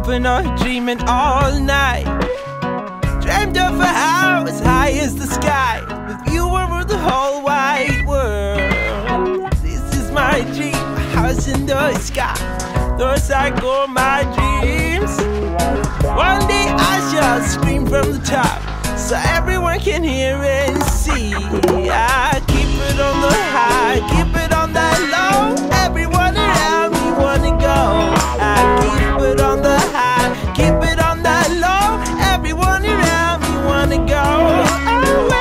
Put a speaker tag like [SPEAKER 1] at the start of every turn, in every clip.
[SPEAKER 1] open or dreaming all night. Dreamed of a house high as the sky, with view over the whole wide world. This is my dream, a house in the sky. Those are all my dreams. One day I shall scream from the top, so everyone can hear and see. I keep it on the high, keep it on that low. Everyone around me wanna go. I keep it on the high, keep it on that low. Everyone around me wanna go away.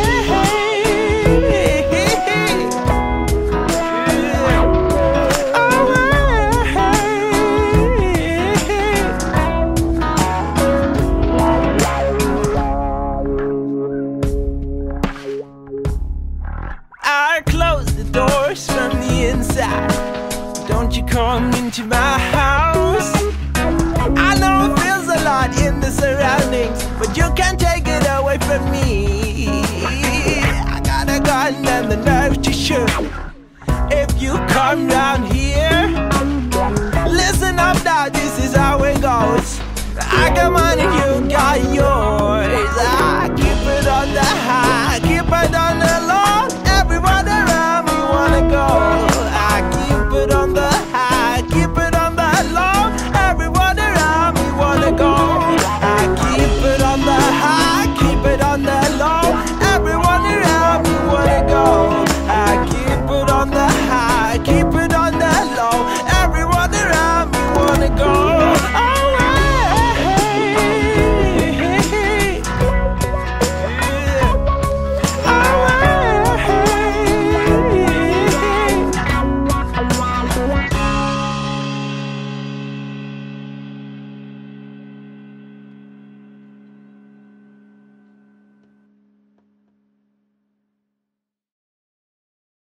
[SPEAKER 1] I close the doors from the inside. Don't you come into my house. I know it feels a lot in the surroundings, but you can't take it away from me. I got a gun and the nerve to shoot. If you come down here,